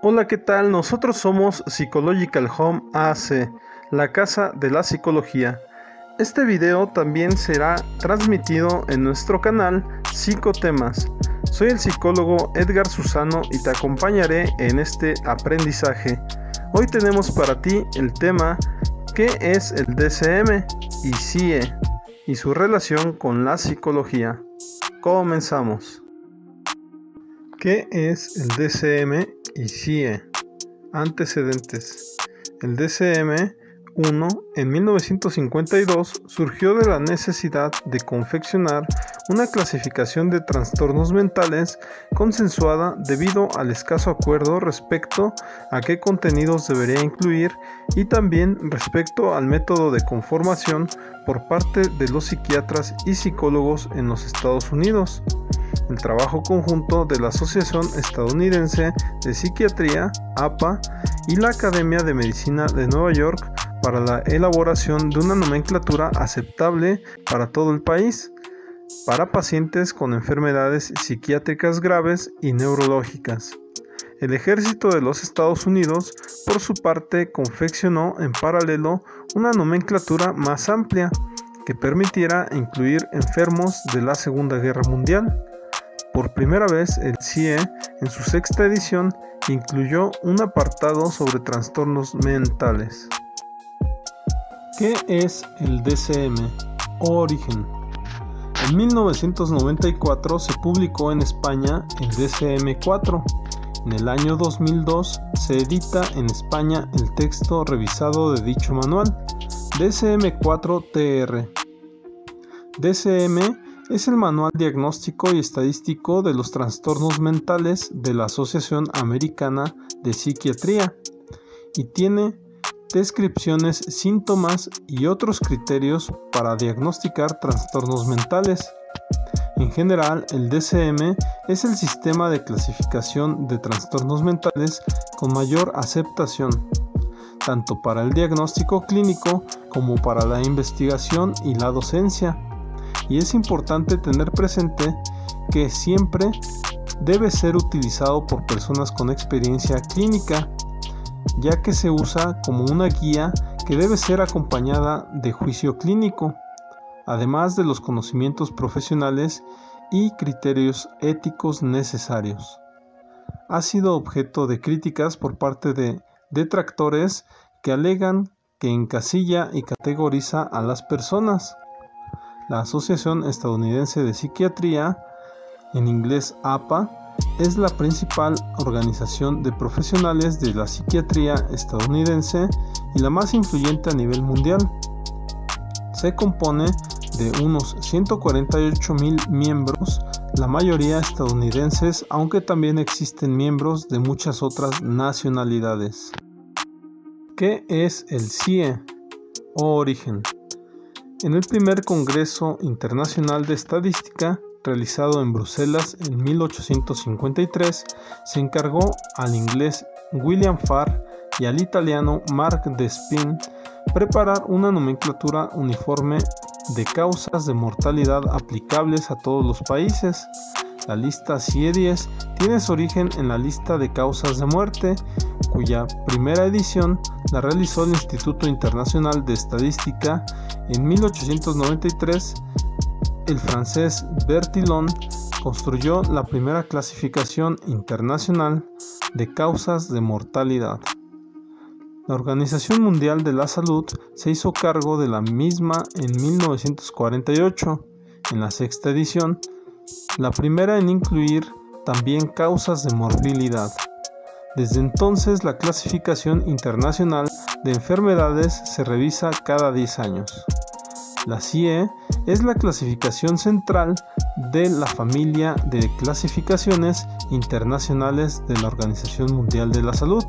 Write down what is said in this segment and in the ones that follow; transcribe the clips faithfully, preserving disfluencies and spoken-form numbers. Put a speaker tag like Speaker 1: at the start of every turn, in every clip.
Speaker 1: Hola, ¿qué tal? Nosotros somos Psychological Home A C, la casa de la psicología. Este video también será transmitido en nuestro canal Psicotemas. Soy el psicólogo Edgar Susano y te acompañaré en este aprendizaje. Hoy tenemos para ti el tema ¿qué es el D C M y C I E? Y su relación con la psicología. Comenzamos. ¿Qué es el D C M y C I E? Antecedentes. El D C M uno en mil novecientos cincuenta y dos surgió de la necesidad de confeccionar una clasificación de trastornos mentales consensuada debido al escaso acuerdo respecto a qué contenidos debería incluir y también respecto al método de conformación por parte de los psiquiatras y psicólogos en los Estados Unidos. El trabajo conjunto de la Asociación Estadounidense de Psiquiatría, A P A, y la Academia de Medicina de Nueva York para la elaboración de una nomenclatura aceptable para todo el país, para pacientes con enfermedades psiquiátricas graves y neurológicas. El Ejército de los Estados Unidos, por su parte, confeccionó en paralelo una nomenclatura más amplia que permitiera incluir enfermos de la Segunda Guerra Mundial. Por primera vez, el C I E, en su sexta edición, incluyó un apartado sobre trastornos mentales. ¿Qué es el D C M? Origen. En mil novecientos noventa y cuatro se publicó en España el D C M cuatro. En el año dos mil dos se edita en España el texto revisado de dicho manual, D C M cuatro T R. D C M es el Manual Diagnóstico y Estadístico de los Trastornos Mentales de la Asociación Americana de Psiquiatría y tiene descripciones, síntomas y otros criterios para diagnosticar trastornos mentales. En general, el D C M es el sistema de clasificación de trastornos mentales con mayor aceptación, tanto para el diagnóstico clínico como para la investigación y la docencia. Y es importante tener presente que siempre debe ser utilizado por personas con experiencia clínica, ya que se usa como una guía que debe ser acompañada de juicio clínico, además de los conocimientos profesionales y criterios éticos necesarios. Ha sido objeto de críticas por parte de detractores que alegan que encasilla y categoriza a las personas. La Asociación Estadounidense de Psiquiatría, en inglés A P A, es la principal organización de profesionales de la psiquiatría estadounidense y la más influyente a nivel mundial. Se compone de unos ciento cuarenta y ocho mil miembros, la mayoría estadounidenses, aunque también existen miembros de muchas otras nacionalidades. ¿Qué es el C I E? Origen. En el primer Congreso Internacional de Estadística, realizado en Bruselas en mil ochocientos cincuenta y tres, se encargó al inglés William Farr y al italiano Marc Despin preparar una nomenclatura uniforme de causas de mortalidad aplicables a todos los países. La lista C I E diez tiene su origen en la lista de causas de muerte, cuya primera edición la realizó el Instituto Internacional de Estadística en mil ochocientos noventa y tres. El francés Bertillon construyó la primera clasificación internacional de causas de mortalidad. La Organización Mundial de la Salud se hizo cargo de la misma en mil novecientos cuarenta y ocho, en la sexta edición, la primera en incluir también causas de morbilidad. Desde entonces, la clasificación internacional de enfermedades se revisa cada diez años. La C I E es la clasificación central de la familia de clasificaciones internacionales de la Organización Mundial de la Salud.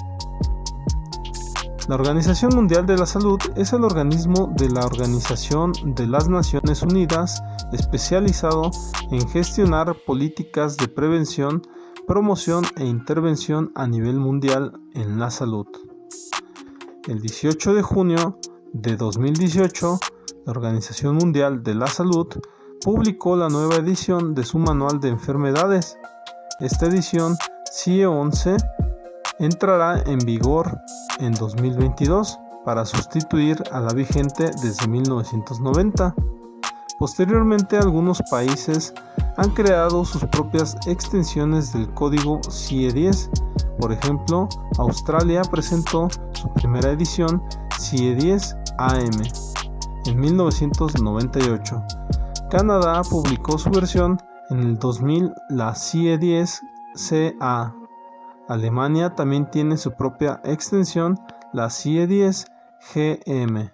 Speaker 1: La Organización Mundial de la Salud es el organismo de la Organización de las Naciones Unidas especializado en gestionar políticas de prevención, promoción e intervención a nivel mundial en la salud. El dieciocho de junio de dos mil dieciocho, la Organización Mundial de la Salud publicó la nueva edición de su Manual de Enfermedades. Esta edición, C I E once, entrará en vigor en dos mil veintidós para sustituir a la vigente desde mil novecientos noventa. Posteriormente, algunos países han creado sus propias extensiones del código C I E diez. Por ejemplo, Australia presentó su primera edición C I E diez A M en mil novecientos noventa y ocho. Canadá publicó su versión en el dos mil, la C I E diez C A. Alemania también tiene su propia extensión, la C I E diez G M.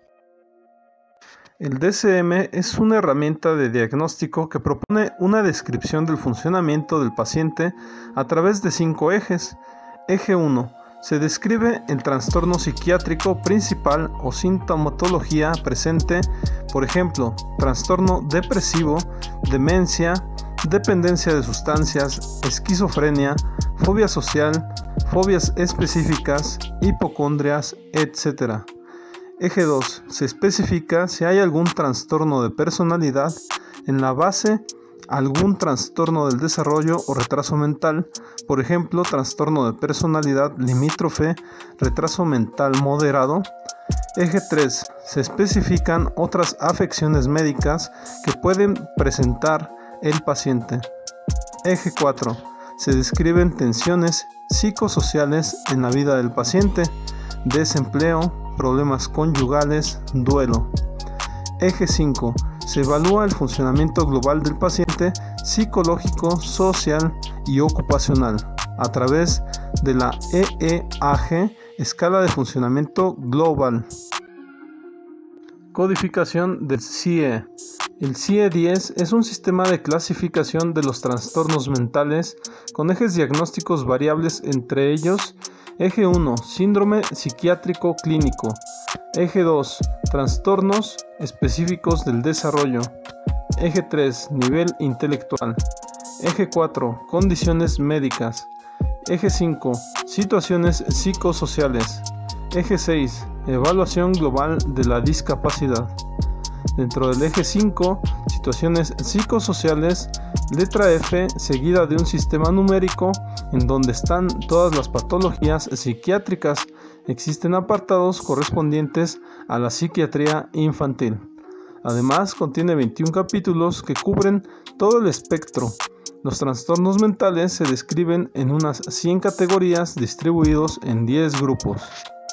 Speaker 1: El D S M es una herramienta de diagnóstico que propone una descripción del funcionamiento del paciente a través de cinco ejes. Eje uno. Se describe el trastorno psiquiátrico principal o sintomatología presente, por ejemplo, trastorno depresivo, demencia, dependencia de sustancias, esquizofrenia, fobia social, fobias específicas, hipocondrias, etcétera. Eje dos. Se especifica si hay algún trastorno de personalidad, en la base algún trastorno del desarrollo o retraso mental, por ejemplo, trastorno de personalidad limítrofe, retraso mental moderado. Eje tres. Se especifican otras afecciones médicas que pueden presentar el paciente. Eje cuatro. Se describen tensiones psicosociales en la vida del paciente, desempleo, problemas conyugales, duelo. Eje cinco. Se evalúa el funcionamiento global del paciente psicológico, social y ocupacional a través de la E E A G, escala de funcionamiento global. Codificación del C I E. El C I E diez es un sistema de clasificación de los trastornos mentales con ejes diagnósticos variables, entre ellos: Eje uno. Síndrome psiquiátrico clínico. Eje dos. Trastornos específicos del desarrollo. Eje tres. Nivel intelectual. Eje cuatro. Condiciones médicas. Eje cinco. Situaciones psicosociales. Eje seis. Evaluación global de la discapacidad. Dentro del eje cinco, situaciones psicosociales, letra F seguida de un sistema numérico en donde están todas las patologías psiquiátricas. Existen apartados correspondientes a la psiquiatría infantil. Además, contiene veintiún capítulos que cubren todo el espectro. Los trastornos mentales se describen en unas cien categorías distribuidos en diez grupos.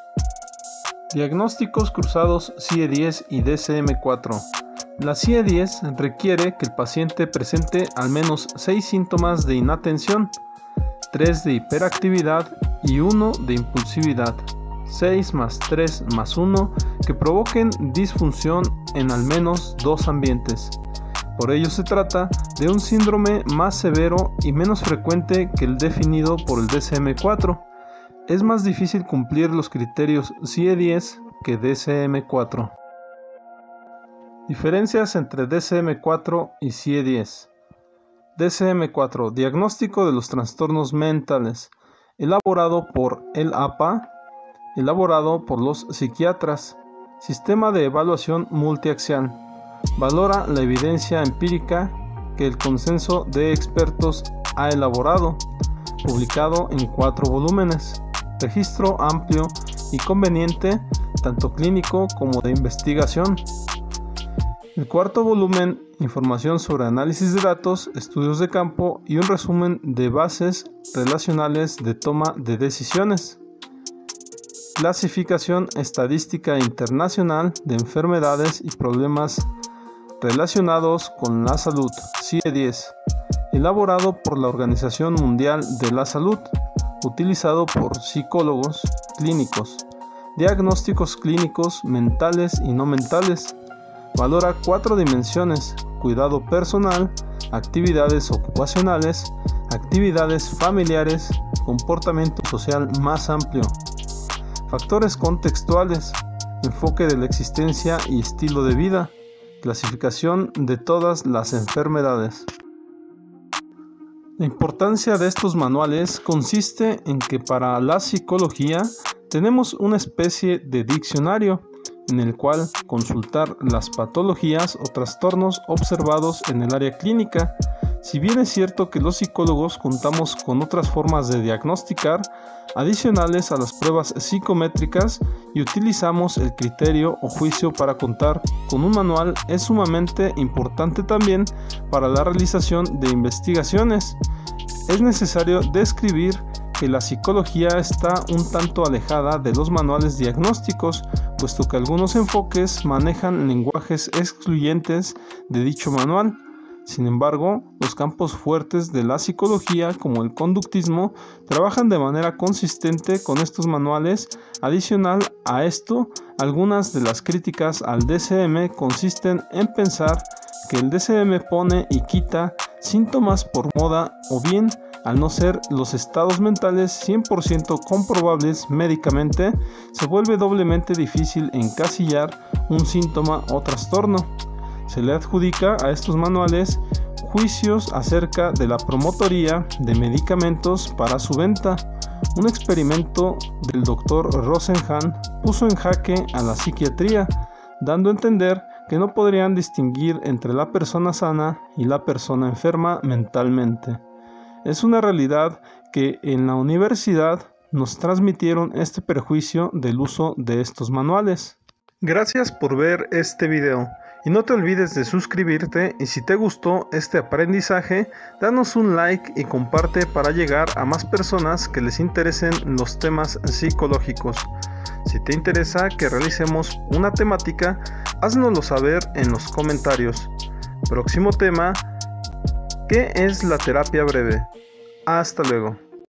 Speaker 1: Diagnósticos cruzados C I E diez y D S M cuatro. La C I E diez requiere que el paciente presente al menos seis síntomas de inatención, tres de hiperactividad y uno de impulsividad, seis más tres más uno que provoquen disfunción en al menos dos ambientes. Por ello se trata de un síndrome más severo y menos frecuente que el definido por el D S M cuatro. Es más difícil cumplir los criterios C I E diez que D S M cuatro. Diferencias entre D S M cuatro y C I E diez. D S M cuatro, diagnóstico de los trastornos mentales, elaborado por el A P A, elaborado por los psiquiatras. Sistema de evaluación multiaxial. Valora la evidencia empírica que el consenso de expertos ha elaborado, publicado en cuatro volúmenes. Registro amplio y conveniente, tanto clínico como de investigación. El cuarto volumen, información sobre análisis de datos, estudios de campo y un resumen de bases relacionales de toma de decisiones. Clasificación estadística internacional de enfermedades y problemas relacionados con la salud, C I E diez, elaborado por la Organización Mundial de la Salud, utilizado por psicólogos clínicos, diagnósticos clínicos mentales y no mentales. Valora cuatro dimensiones: cuidado personal, actividades ocupacionales, actividades familiares, comportamiento social más amplio, factores contextuales, enfoque de la existencia y estilo de vida, clasificación de todas las enfermedades. La importancia de estos manuales consiste en que para la psicología tenemos una especie de diccionario en el cual consultar las patologías o trastornos observados en el área clínica, Si bien es cierto que los psicólogos contamos con otras formas de diagnosticar, adicionales a las pruebas psicométricas, y utilizamos el criterio o juicio para contar con un manual, es sumamente importante también para la realización de investigaciones. Es necesario describir que la psicología está un tanto alejada de los manuales diagnósticos, puesto que algunos enfoques manejan lenguajes excluyentes de dicho manual. Sin embargo, los campos fuertes de la psicología, como el conductismo, trabajan de manera consistente con estos manuales. Adicional a esto, algunas de las críticas al D S M consisten en pensar que el D S M pone y quita síntomas por moda, o bien, al no ser los estados mentales cien por ciento comprobables médicamente, se vuelve doblemente difícil encasillar un síntoma o trastorno. Se le adjudica a estos manuales juicios acerca de la promotoría de medicamentos para su venta. Un experimento del doctor Rosenhan puso en jaque a la psiquiatría, dando a entender que no podrían distinguir entre la persona sana y la persona enferma mentalmente. Es una realidad que en la universidad nos transmitieron este perjuicio del uso de estos manuales. Gracias por ver este video. Y no te olvides de suscribirte, y si te gustó este aprendizaje, danos un like y comparte para llegar a más personas que les interesen los temas psicológicos. Si te interesa que realicemos una temática, háznoslo saber en los comentarios. Próximo tema: ¿qué es la terapia breve? Hasta luego.